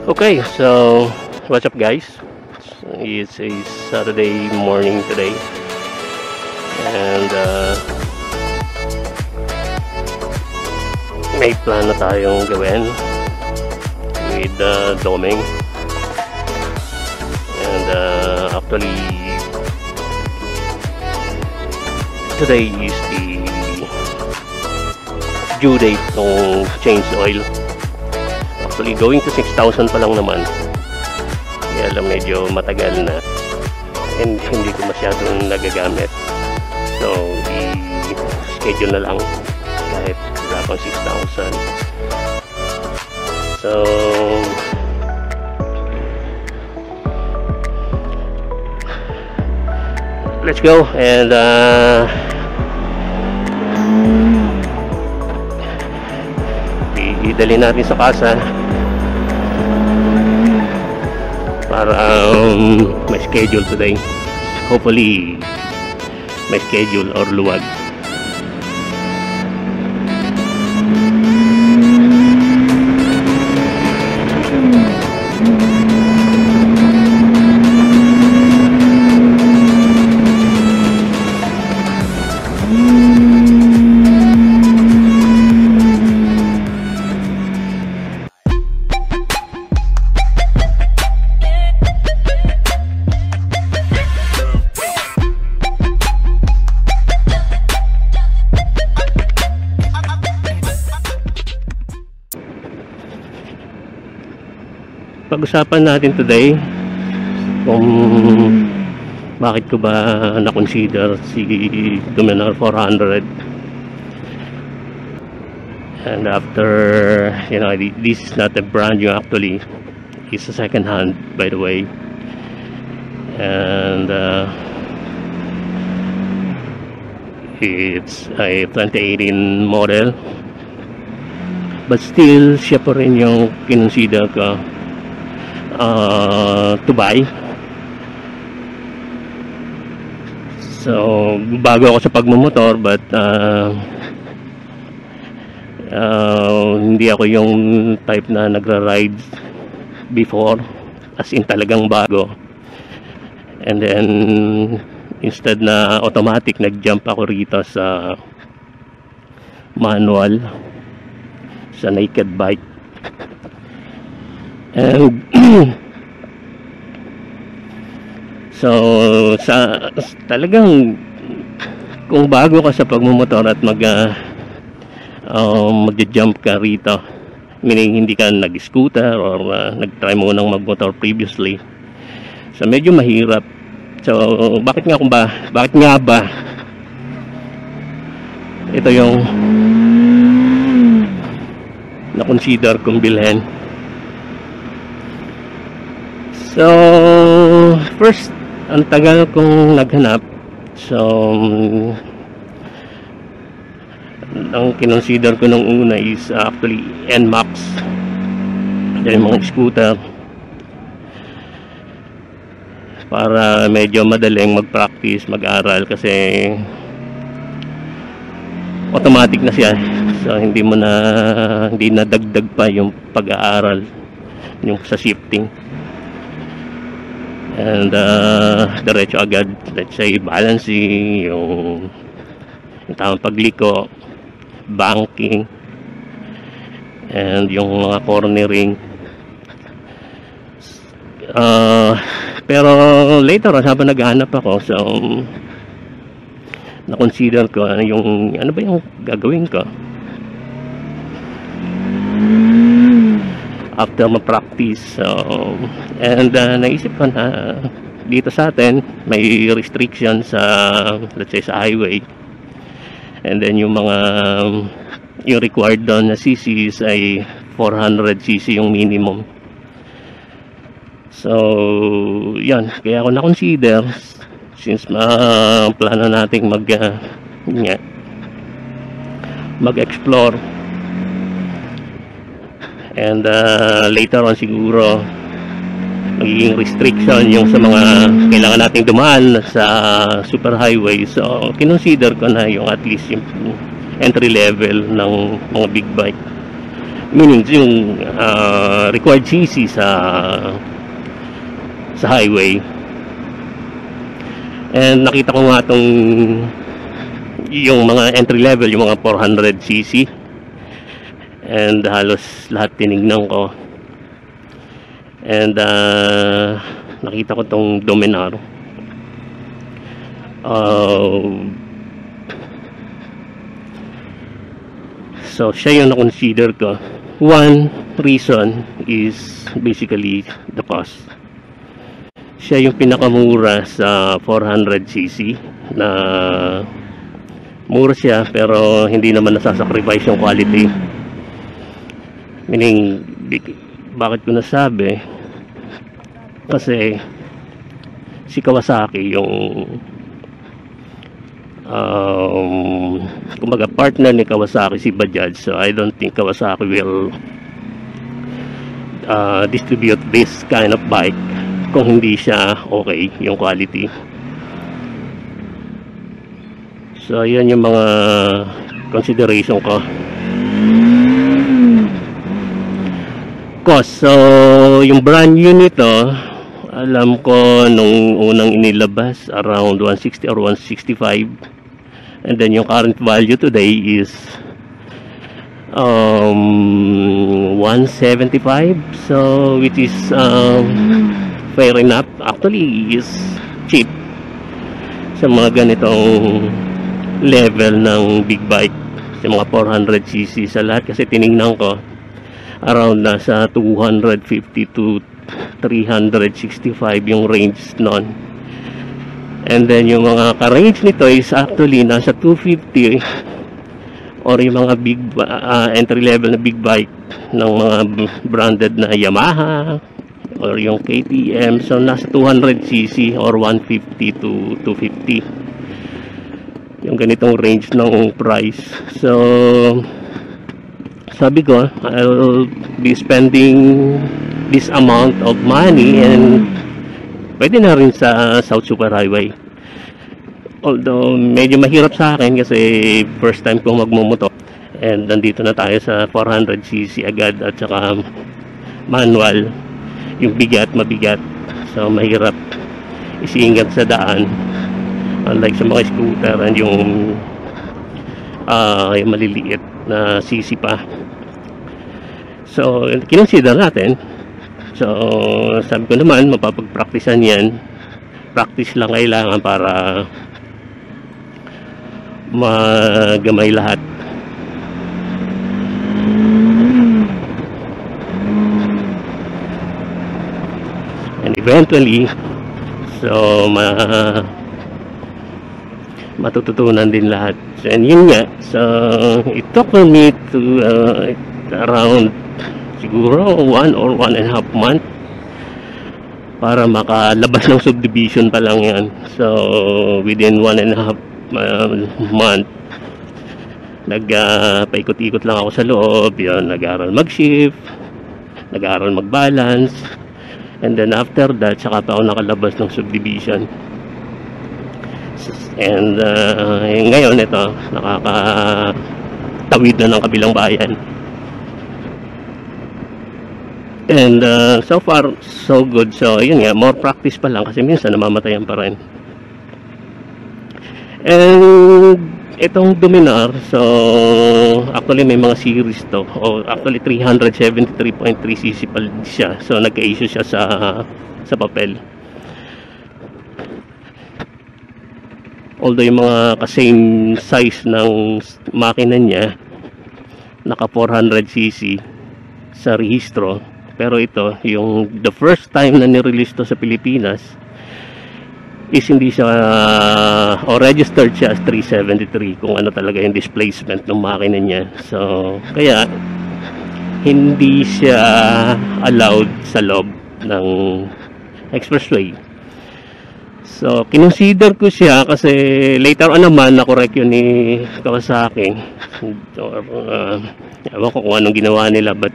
Okay, so what's up, guys? It's a Saturday morning today, and may plan na tayong gawin with Doming, and actually today is the due date ng change oil. Actually going to 6,000 pa lang naman, kaya lang medyo matagal na and hindi ko masyadong nagagamit, so i-schedule na lang kahit wala pang 6,000. So let's go and idali natin sa kasa para may schedule today. Hopefully may schedule or luwag. Pag-usapan natin today kung bakit ko ba na-consider si Dominar 400, and after, you know, this is not a brand new, actually it's a second hand, by the way, and it's a 2018 model, but still siya pa rin yung kinonsider ko to buy. So bago ako sa pagmumotor, but hindi ako yung type na nagra-ride before, as in talagang bago, and then instead na automatic, nag-jump ako rito sa manual, sa naked bike. And so talagang kung bago ka sa pagmumotor at mag-jump ka rito, meaning hindi ka nag-scooter or nag-try mo nang mag-motor previously, so medyo mahirap. So bakit nga ba ito yung na-consider kong bilhin? So first, ang tagal kong naghanap. So ang kinonsider ko nung una is actually NMAX, yung mga scooter, para medyo madaling mag-practice, mag-aral, kasi automatic na siya. So hindi na dagdag pa yung pag-aaral, yung sa shifting, and diretso agad, let's say balancing, yung tamang pagliko, banking, and yung mga cornering. Pero later on, habang naghahanap ako, so na-consider ko yung ano ba yung gagawin ko after ma-practice. So, and naisip ko na dito sa atin may restriction sa, let's say, sa highway, and then yung required doon na CCs ay 400cc yung minimum. So yan, kaya ako na-consider, since plano nating mag-explore, and later on siguro magiging restriction yung sa mga kailangan nating dumaan sa super highway. So kinonsider ko na yung at least yung entry level ng mga big bike, Meaning yung required cc sa highway. And nakita ko nga tong yung mga entry level, yung mga 400cc, and halos lahat tinignan ko. And nakita ko tong Dominar. So siya yung na-consider ko. One reason is basically the cost. Siya yung pinakamura sa 400cc, na mura siya pero hindi naman nasasacrifice yung quality. Meaning, bakit ko nasabi? Kasi si Kawasaki yung kumbaga partner ni Kawasaki si Bajaj, so I don't think Kawasaki will distribute this kind of bike kung hindi siya okay yung quality. So yan yung mga consideration ko. Cost, so yung brand new nito, alam ko nung unang inilabas around 160 or 165, and then yung current value today is 175, so which is fair enough. Actually is cheap sa mga ganitong level ng big bike, sa mga 400cc sa lahat, kasi tiningnan ko around nasa 250 to 365 yung range nun. And then yung mga ka-range nito is actually nasa 250, or yung mga big entry level na big bike ng mga branded na Yamaha or yung KTM, so nasa 200cc or 150 to 250 yung ganitong range ng price. So sabi ko, I'll be spending this amount of money, and pwede na rin sa South Superhighway. Although medyo mahirap sa akin kasi first time kong magmumoto, and nandito na tayo sa 400cc agad at saka manual, yung mabigat, so mahirap isiingat sa daan, unlike sa mga scooter and yung maliliit na cc pa. So kinonsider natin. So sabi ko naman, mapapagpraktisan yan. Practice lang kailangan para magamay lahat. And eventually, so matututunan din lahat. And yun nga, so it took me to around siguro 1 or 1.5 month para makalabas ng subdivision pa lang yan. So within 1.5 month, paikot-ikot lang ako sa loob. Yun, nag-aaral mag-shift, nag-aaral mag-balance, and then after that, saka pa ako nakalabas ng subdivision. And ngayon ito, nakakatawid na ng kabilang bayan. And so far so good. So yun nga, more practice pa lang kasi minsan namamatayan pa rin. And itong Dominar, so actually may mga series to, o actually 373.3cc pa siya. So nagka-issue siya sa papel. Although yung mga ka-same size ng makina niya, naka 400cc sa rehistro, pero ito yung the first time na ni-release to sa Pilipinas is hindi siya o registered siya as 373 kung ano talaga yung displacement ng makina niya. So kaya hindi siya allowed sa loob ng expressway. So kinonsider ko siya kasi later on naman na-correct yun ni Kawasaki. Ewan ko kung anong ginawa nila, but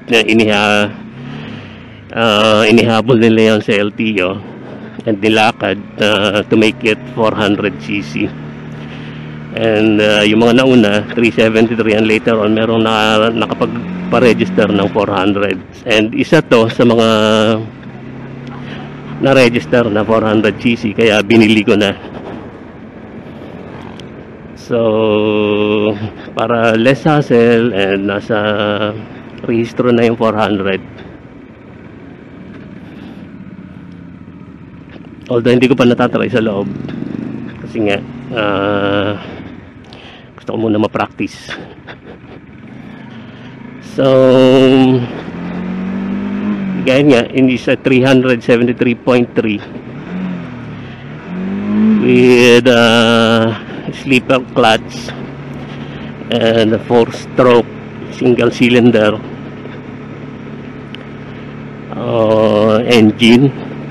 inihabol nila yan sa LTO and nilakad to make it 400cc. And yung mga nauna 373, and later on merong pa-register ng 400, and isa to sa mga na-register na 400cc, kaya binili ko na. So para less hassle, and nasa rehistro na yung 400. Although hindi ko pa natatry sa loob kasi nga gusto ko muna ma-practice. So gaya nga, hindi sa 373.3 with sleeper clutch and a 4-stroke single cylinder engine,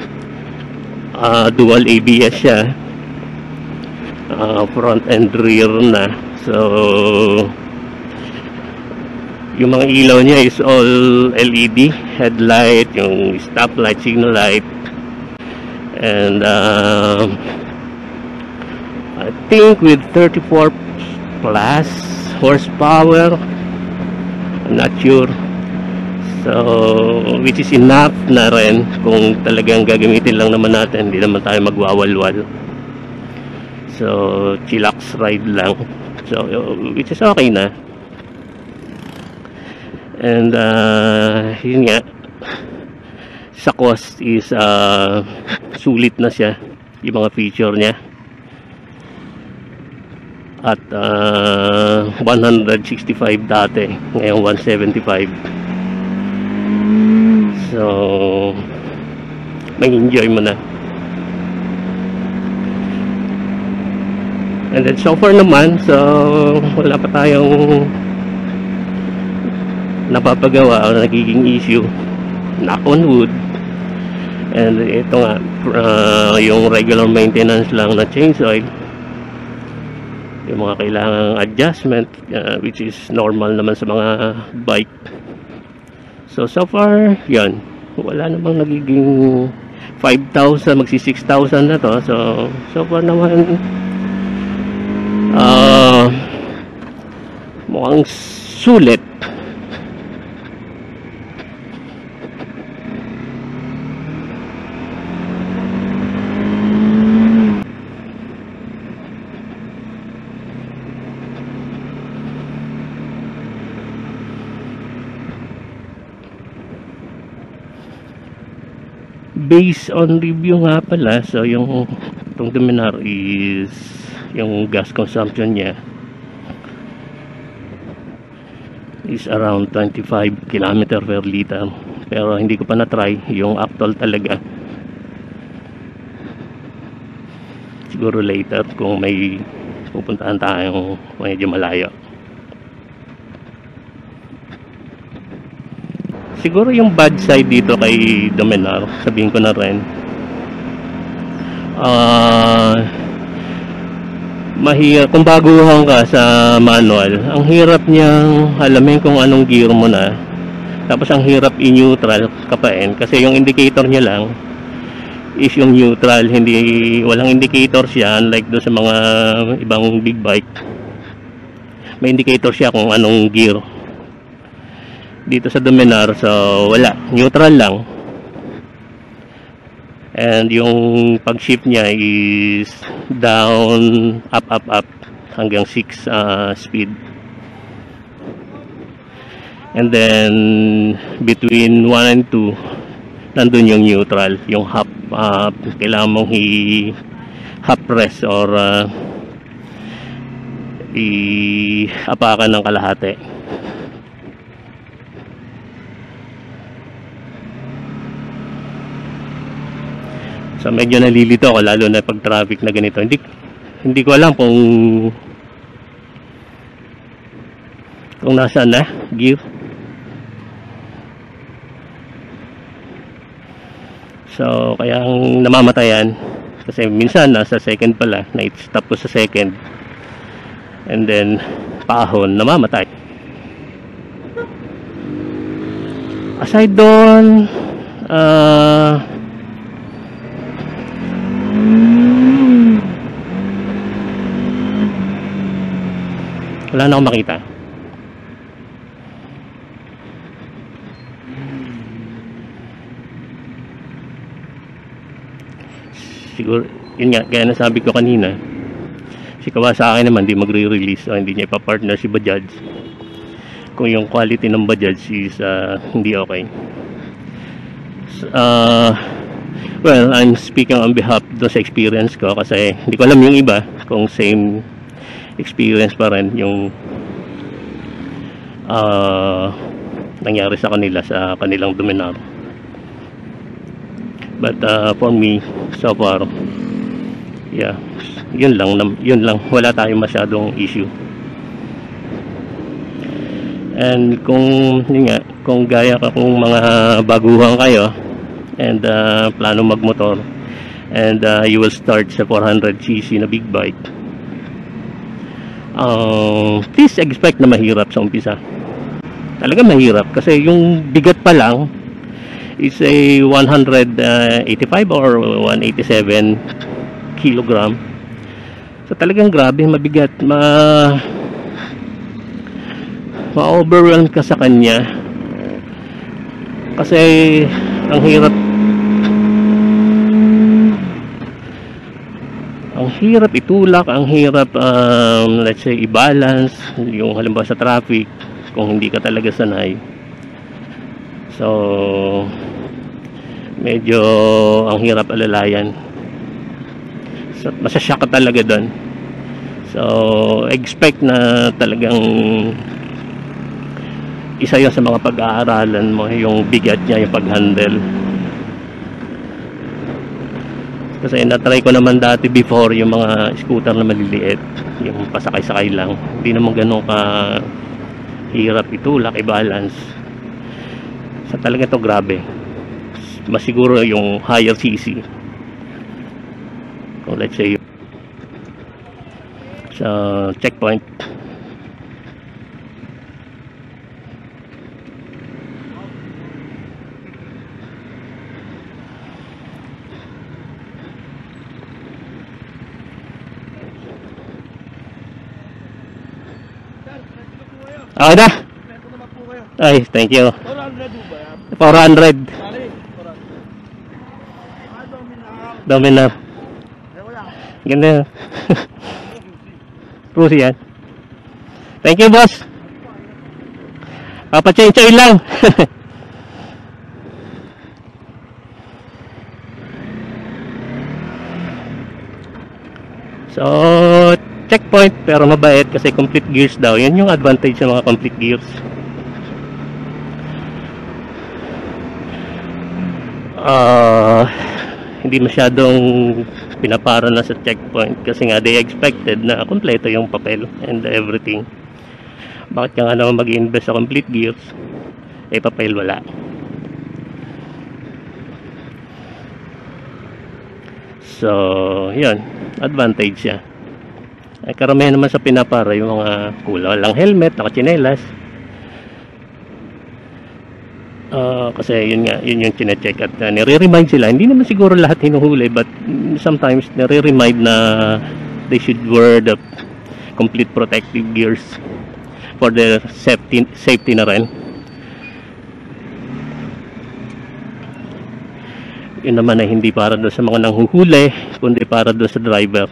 dual ABS siya, front and rear na. So yung mga ilaw niya is all LED headlight, yung stoplight, signal light, and I think with 34 plus horsepower, I'm not sure. So which is enough na rin kung talagang gagamitin lang naman natin, hindi naman tayo magwawalwal. So chillax ride lang, so which is okay na. And yun nga, sa cost is sulit na siya yung mga feature niya. At 165 dati, ngayon 175. So may enjoy mo na. And then so far naman, so wala pa tayong napapagawa o nagiging issue, knock on wood. And ito nga, yung regular maintenance lang na change oil, yung mga kailangang adjustment, which is normal naman sa mga bike. So far yan, wala namang nagiging 5,000, magsi 6,000 na to. So far naman mukhang sulit. Based on review nga pala, so yung itong Dominar is yung gas consumption niya is around 25 km per liter, pero hindi ko pa na-try yung actual talaga. Siguro later kung may pupuntahan tayong medyo malayo. Siguro yung bad side dito kay Dominar, sabihin ko na rin, kung baguhan ka sa manual, ang hirap niyang alamin kung anong gear mo na. Tapos ang hirap i-neutral kapain, kasi yung indicator niya lang is yung neutral, walang indicator siya, unlike doon sa mga ibang big bike. May indicator siya kung anong gear. Dito sa Dominar, so wala, neutral lang. And yung pag-shift niya is down, up, hanggang 6 speed. And then between 1 and 2, nandun yung neutral, yung half, kailangan mong half press or i-apakan ng kalahati. So medyo nalilito ako, lalo na pag traffic na ganito. Hindi ko alam kung nasaan na gear. So kaya ang namamatayan, kasi minsan nasa second pala, na-stop ko sa second, and then pahon, namamatay. Aside doon, wala na akong makita. siguro, yun nga, kaya nasabi ko kanina, si Kawasaki naman di magre-release o hindi niya ipapartner si Bajaj kung yung quality ng Bajaj is hindi okay. Well, I'm speaking on behalf do sa experience ko kasi hindi ko alam yung iba kung same experience pa rin yung nangyari sa kanila sa kanilang Dominar. But for me, so far, yeah, yun lang, wala tayong masyadong issue. And kung yun nga, kung gaya ka kung mga baguhan kayo and plano magmotor and you will start sa 400cc na big bike, please expect na mahirap sa umpisa. Talaga mahirap kasi yung bigat pa lang is a 185 or 187 kilogram. So talagang grabe, mabigat, ma-overwhelm ka sa kanya kasi ang hirap itulak, ang hirap let's say i-balance yung halimbawa sa traffic kung hindi ka talaga sanay. So medyo ang hirap alalayan, so masashock ka talaga doon. So expect na talagang isa yun sa mga pag-aaralan mo, yung bigat niya, yung pag-handle. Kasi na-try ko naman dati before yung mga scooter na maliliit, yung pasakay-sakay lang, hindi naman ganun ka hirap itulak, i-balance. So talaga ito grabe, mas siguro yung higher cc, kung let's say sa checkpoint. Okay na? Ay, thank you. 400. Dominar. Ganda. Cruise yan. Thank you, boss. Papachay-chay lang. So checkpoint pero mabait kasi complete gears daw. Yan yung advantage sa mga complete gears. Hindi masyadong pinapara na sa checkpoint kasi nga they expected na kompleto yung papel and everything. Bakit ka nga naman mag-invest sa complete gears papel wala. So yun, advantage siya. Ay karamihan naman sa pinapara yung mga walang helmet, nakachinelas. Kasi yun nga, yun yung chine-check at nire-remind sila. Hindi naman siguro lahat hinuhuli, but sometimes nire-remind na they should wear the complete protective gears for their safety na rin. Yun naman ay hindi para doon sa mga nanghuhuli, kundi para doon sa driver.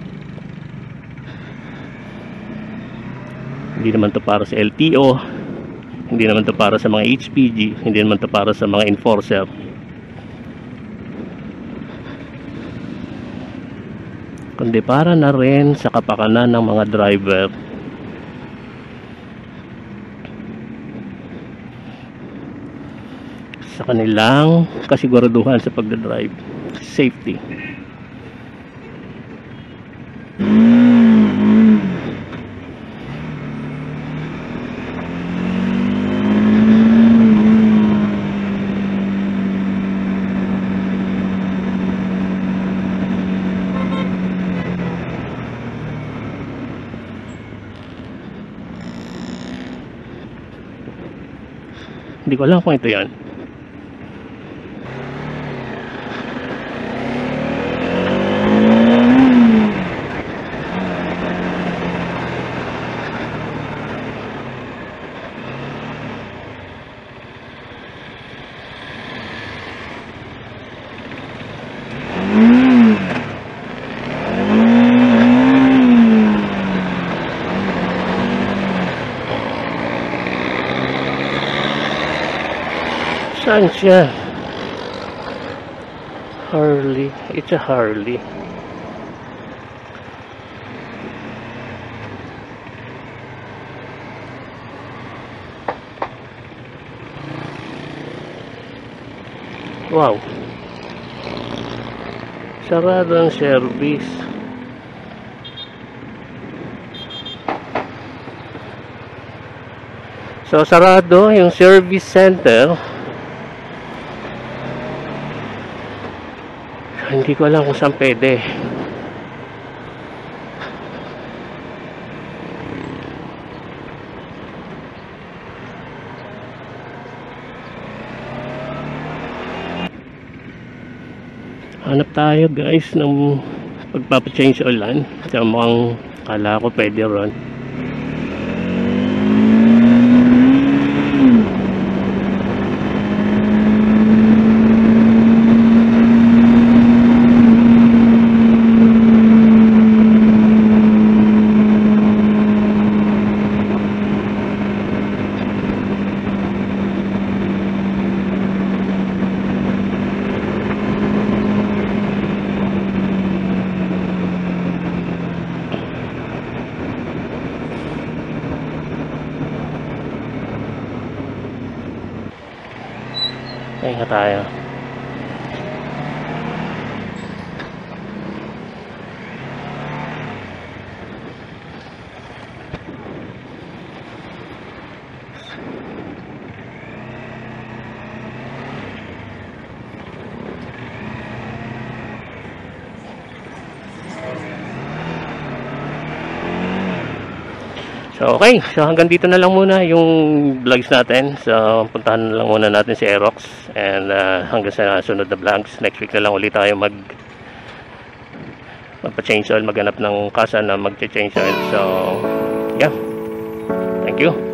Hindi naman to para sa LTO, hindi naman to para sa mga HPG, hindi naman to para sa mga enforcer. Kundi para na rin sa kapakanan ng mga driver. Sa kanilang kasiguraduhan sa pagdadrive, safety. Hindi ko alam kung ito yan. Saan siya? Harley. It's a Harley. Wow. Sarado ang service. So, sarado yung service center. Hindi ko alam kung saan pwede. Hanap tayo guys ng pagpapachange oil. So, mukhang kala ko pwede ron. Ayun nga tayo. So okay, so hanggang dito na lang muna yung vlogs natin. So puntahan na lang muna natin si Aerox. And hanggang sa sunod na vlogs, next week na lang ulit tayo magpa-change oil, maghanap ng kasa na mag-change oil. So yeah, thank you.